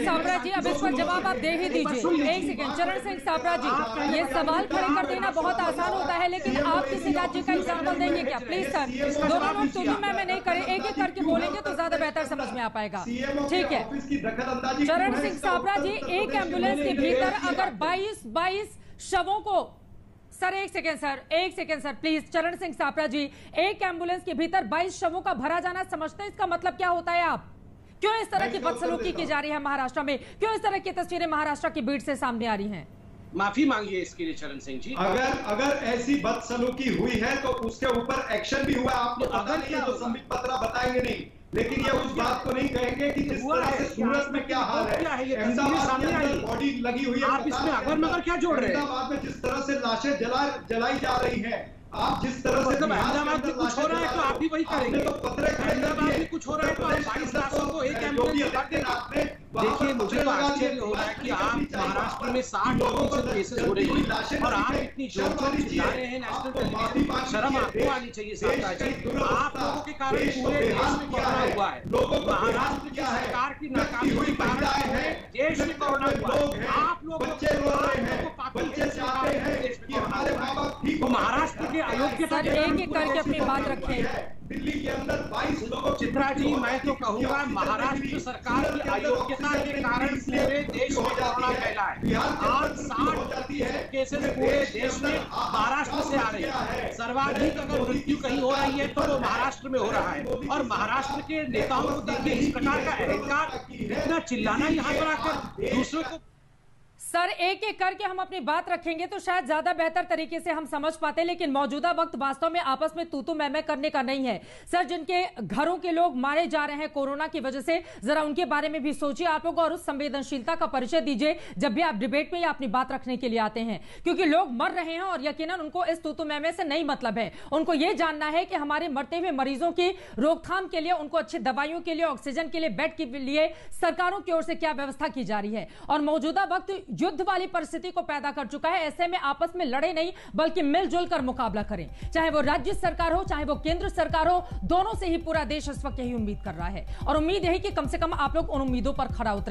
साबरा जी, अब इसका जवाब आप दे ही दीजिए। एक सेकंड, चरण सिंह साबरा जी, ये सवाल खड़े कर देना बहुत आसान होता है, लेकिन आप किसी राज्य का एग्जाम्पल देंगे क्या? प्लीज सर, दोनों लोग तुझी मैं नहीं करें, एक एक करके बोलेंगे तो ज्यादा बेहतर समझ में आ पाएगा। ठीक है चरण सिंह साबरा जी, एक एम्बुलेंस के भीतर अगर 22 शवों को, सर एक सेकेंड सर प्लीज, चरण सिंह साबरा जी, एक एम्बुलेंस के भीतर 22 शवों का भरा जाना समझते हैं इसका मतलब क्या होता है? आप क्यों इस तरह की बदसलूकी की जा रही है महाराष्ट्र में? क्यों इस तरह की तस्वीरें महाराष्ट्र की भीड़ से सामने आ रही हैं? माफी मांगिए इसके लिए चरण सिंह जी। अगर ऐसी बदसलूकी हुई है तो उसके ऊपर एक्शन भी हुआ। आपको अगर क्या तो संबित पत्रा बताएंगे नहीं, लेकिन ये उस बात को नहीं कहेंगे कि जिस तरह से सूरत में क्या हाल है, अहमदाबाद के अंदर बॉडी लगी हुई है, आप इसमें अगर मगर क्या जोड़ रहे हैं? अहमदाबाद में जिस तरह से लाशें जलाई जा रही हैं, आप जिस तरह से अहमदाबाद में कुछ हो रहा है तो आप भी वही करेंगे। अहमदाबाद में कुछ हो रहा है तो आप 22 लाशों को एक एम्बुलेंस में देंगे। देखिए, मुझे तो आश्चर्य हो रहा है कि आप महाराष्ट्र में 60% केसेस हो रही है और आप इतनी जोर चिल्ला रहे हैं नेशनल टेलीविजन। शर्म आपको आनी चाहिए साबरा जी। आप लोगों के कारण पूरे देश में कोरोना हुआ है। महाराष्ट्र की सरकार की नाकामी के कारण देश में कोरोना हुआ है। आप लोग महाराष्ट्र के अयोग्यता एक एक करके अपनी बात रखें। दिल्ली के अंदर 22 लोगों, चित्रा जी, मैं तो कहूंगा महाराष्ट्र सरकार की अयोग्यता के कारण पूरे देश में कोरोना फैला है। आज 60 केसेस पूरे देश में महाराष्ट्र से आ रही है। सर्वाधिक अगर मृत्यु कहीं हो रही है तो वो महाराष्ट्र में हो रहा है। और महाराष्ट्र के नेताओं को देखिए, इस प्रकार का अहंकार, इतना चिल्लाना यहाँ पर आकर दूसरों को। सर एक एक करके हम अपनी बात रखेंगे तो शायद ज्यादा बेहतर तरीके से हम समझ पाते, लेकिन मौजूदा वक्त वास्तव में आपस में तू मैं करने का नहीं है। सर, जिनके घरों के लोग मारे जा रहे हैं कोरोना की वजह से, जरा उनके बारे में भी सोचिए आप लोग और उस संवेदनशीलता का परिचय दीजिए जब भी आप डिबेट में या अपनी बात रखने के लिए आते हैं, क्योंकि लोग मर रहे हैं और यकीनन उनको इस तू मैं से नहीं मतलब है। उनको यह जानना है कि हमारे मरते हुए मरीजों की रोकथाम के लिए, उनको अच्छी दवाइयों के लिए, ऑक्सीजन के लिए, बेड के लिए सरकारों की ओर से क्या व्यवस्था की जा रही है। और मौजूदा वक्त युद्ध वाली परिस्थिति को पैदा कर चुका है। ऐसे में आपस में लड़े नहीं बल्कि मिलजुल कर मुकाबला करें, चाहे वो राज्य सरकार हो चाहे वो केंद्र सरकार हो, दोनों से ही पूरा देश इस वक्त यही उम्मीद कर रहा है। और उम्मीद यही कि कम से कम आप लोग उन उम्मीदों पर खरा उतरे।